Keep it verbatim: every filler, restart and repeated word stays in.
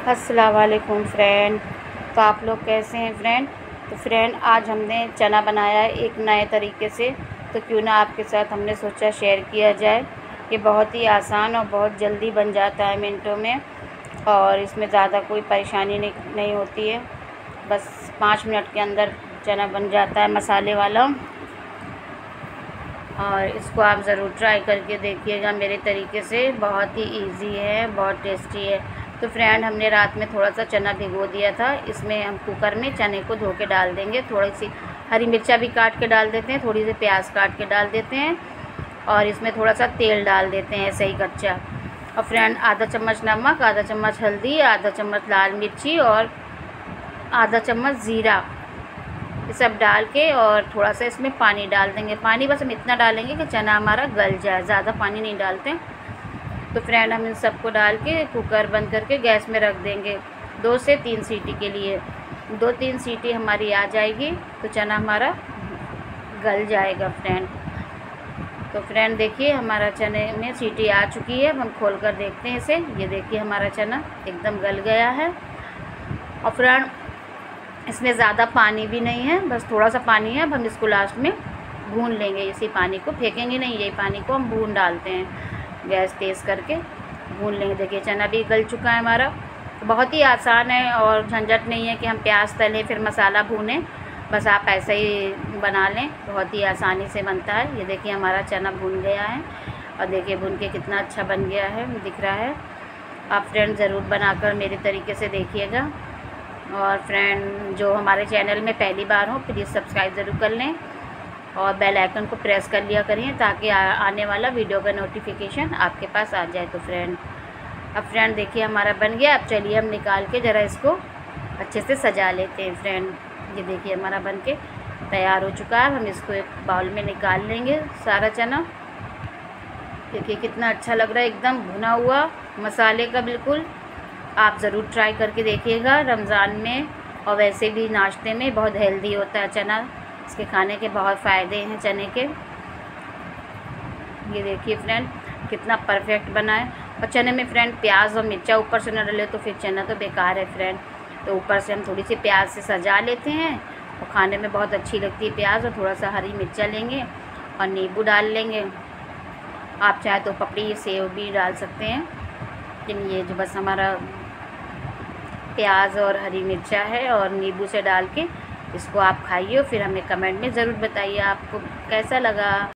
अस्सलाम वालेकुम फ्रेंड। तो आप लोग कैसे हैं फ्रेंड। तो फ्रेंड आज हमने चना बनाया है एक नए तरीके से, तो क्यों ना आपके साथ हमने सोचा शेयर किया जाए। ये बहुत ही आसान और बहुत जल्दी बन जाता है मिनटों में, और इसमें ज़्यादा कोई परेशानी नहीं नहीं होती है। बस पाँच मिनट के अंदर चना बन जाता है मसाले वाला। और इसको आप ज़रूर ट्राई करके देखिएगा मेरे तरीके से। बहुत ही इजी है, बहुत टेस्टी है। तो फ्रेंड हमने रात में थोड़ा सा चना भिगो दिया था। इसमें हम कुकर में चने को धो के डाल देंगे। थोड़ी सी हरी मिर्चा भी काट के डाल देते हैं, थोड़ी सी प्याज काट के डाल देते हैं, और इसमें थोड़ा सा तेल डाल देते हैं ऐसे ही कच्चा। और फ्रेंड आधा चम्मच नमक, आधा चम्मच हल्दी, आधा चम्मच लाल मिर्ची और आधा चम्मच ज़ीरा, ये सब डाल के और थोड़ा सा इसमें पानी डाल देंगे। पानी बस हम इतना डालेंगे कि चना हमारा गल जाए, ज़्यादा पानी नहीं डालते। तो फ्रेंड हम इन सबको डाल के कुकर बंद करके गैस में रख देंगे दो से तीन सीटी के लिए। दो तीन सीटी हमारी आ जाएगी तो चना हमारा गल जाएगा फ्रेंड। तो फ्रेंड देखिए हमारा चने में सीटी आ चुकी है। अब हम खोल कर देखते हैं इसे। ये देखिए हमारा चना एकदम गल गया है। और फ्रेंड इसमें ज़्यादा पानी भी नहीं है, बस थोड़ा सा पानी है। अब हम इसको लास्ट में भून लेंगे। इसी पानी को फेंकेंगे नहीं, यही पानी को हम भून डालते हैं। गैस तेज़ करके भून लेंगे। देखिए चना भी गल चुका है हमारा। तो बहुत ही आसान है और झंझट नहीं है कि हम प्याज तलें फिर मसाला भूनें। बस आप ऐसे ही बना लें, बहुत ही आसानी से बनता है। ये देखिए हमारा चना भून गया है, और देखिए भून के कितना अच्छा बन गया है, दिख रहा है। आप फ्रेंड ज़रूर बनाकर मेरे तरीके से देखिएगा। और फ्रेंड जो हमारे चैनल में पहली बार हो प्लीज़ सब्सक्राइब ज़रूर कर लें, और बेल आइकन को प्रेस कर लिया करिए ताकि आ, आने वाला वीडियो का नोटिफिकेशन आपके पास आ जाए। तो फ्रेंड अब फ्रेंड देखिए हमारा बन गया। अब चलिए हम निकाल के ज़रा इसको अच्छे से सजा लेते हैं फ्रेंड। ये देखिए हमारा बन के तैयार हो चुका है। हम इसको एक बाउल में निकाल लेंगे सारा चना। देखिए कितना अच्छा लग रहा है, एकदम भुना हुआ मसाले का बिल्कुल। आप ज़रूर ट्राई करके देखिएगा। रमज़ान में और वैसे भी नाश्ते में बहुत हेल्दी होता है चना। इसके खाने के बहुत फ़ायदे हैं चने के। ये देखिए फ्रेंड कितना परफेक्ट बना है। और चने में फ्रेंड प्याज और मिर्चा ऊपर से न डाले तो फिर चना तो बेकार है फ्रेंड। तो ऊपर से हम थोड़ी सी प्याज से सजा लेते हैं, और खाने में बहुत अच्छी लगती है प्याज। और थोड़ा सा हरी मिर्चा लेंगे और नींबू डाल लेंगे। आप चाहे तो पपड़ी सेव भी डाल सकते हैं, लेकिन ये जो बस हमारा प्याज और हरी मिर्चा है और नींबू से डाल के इसको आप खाइए। फिर हमें कमेंट में ज़रूर बताइए आपको कैसा लगा।